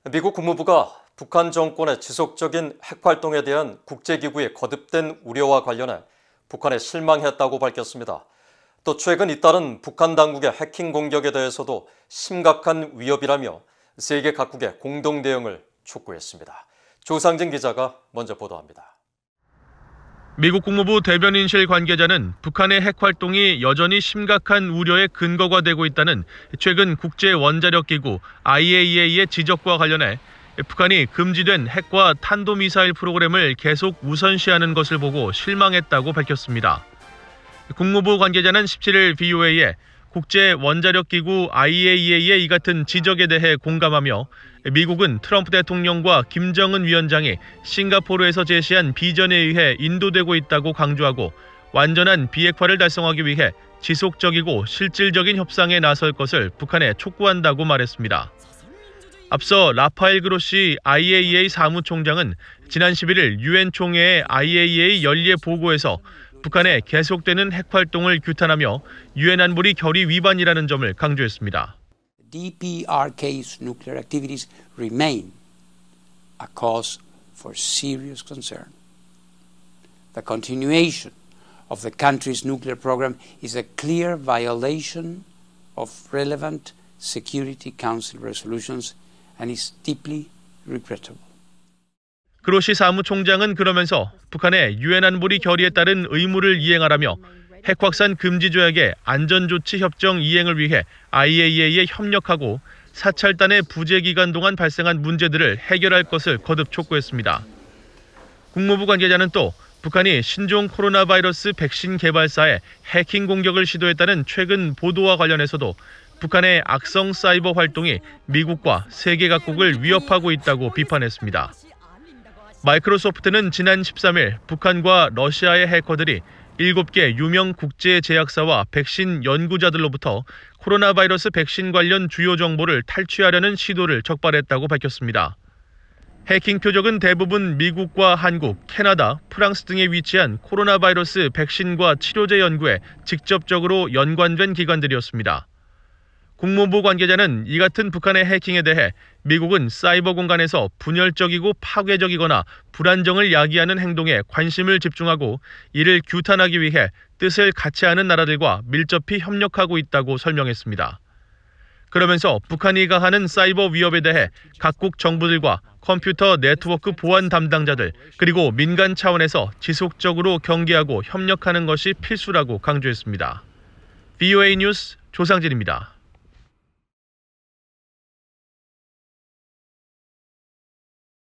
미국 국무부가 북한 정권의 지속적인 핵활동에 대한 국제기구의 거듭된 우려와 관련해 북한에 실망했다고 밝혔습니다. 또 최근 잇따른 북한 당국의 해킹 공격에 대해서도 심각한 위협이라며 세계 각국의 공동 대응을 촉구했습니다. 조상진 기자가 먼저 보도합니다. 미국 국무부 대변인실 관계자는 북한의 핵활동이 여전히 심각한 우려의 근거가 되고 있다는 최근 국제원자력기구 IAEA의 지적과 관련해 북한이 금지된 핵과 탄도미사일 프로그램을 계속 우선시하는 것을 보고 실망했다고 밝혔습니다. 국무부 관계자는 17일 VOA에 국제원자력기구 IAEA의 이 같은 지적에 대해 공감하며 미국은 트럼프 대통령과 김정은 위원장이 싱가포르에서 제시한 비전에 의해 인도되고 있다고 강조하고 완전한 비핵화를 달성하기 위해 지속적이고 실질적인 협상에 나설 것을 북한에 촉구한다고 말했습니다. 앞서 라파엘 그로시 IAEA 사무총장은 지난 11일 유엔 총회의 IAEA 연례 보고에서 북한의 계속되는 핵활동을 규탄하며 유엔 안보리 결의 위반이라는 점을 강조했습니다. DPRK's nuclear activities remain a cause for serious concern. The continuation of the country's nuclear program is a clear violation of relevant Security Council resolutions and is deeply regrettable. 그로시 사무총장은 그러면서 북한의 유엔 안보리 결의에 따른 의무를 이행하라며 핵확산 금지 조약의 안전조치 협정 이행을 위해 IAEA에 협력하고 사찰단의 부재 기간 동안 발생한 문제들을 해결할 것을 거듭 촉구했습니다. 국무부 관계자는 또 북한이 신종 코로나 바이러스 백신 개발사에 해킹 공격을 시도했다는 최근 보도와 관련해서도 북한의 악성 사이버 활동이 미국과 세계 각국을 위협하고 있다고 비판했습니다. 마이크로소프트는 지난 13일 북한과 러시아의 해커들이 7개 유명 국제 제약사와 백신 연구자들로부터 코로나 바이러스 백신 관련 주요 정보를 탈취하려는 시도를 적발했다고 밝혔습니다. 해킹 표적은 대부분 미국과 한국, 캐나다, 프랑스 등에 위치한 코로나 바이러스 백신과 치료제 연구에 직접적으로 연관된 기관들이었습니다. 국무부 관계자는 이 같은 북한의 해킹에 대해 미국은 사이버 공간에서 분열적이고 파괴적이거나 불안정을 야기하는 행동에 관심을 집중하고 이를 규탄하기 위해 뜻을 같이 하는 나라들과 밀접히 협력하고 있다고 설명했습니다. 그러면서 북한이 가하는 사이버 위협에 대해 각국 정부들과 컴퓨터 네트워크 보안 담당자들 그리고 민간 차원에서 지속적으로 경계하고 협력하는 것이 필수라고 강조했습니다. VOA 뉴스 조상진입니다.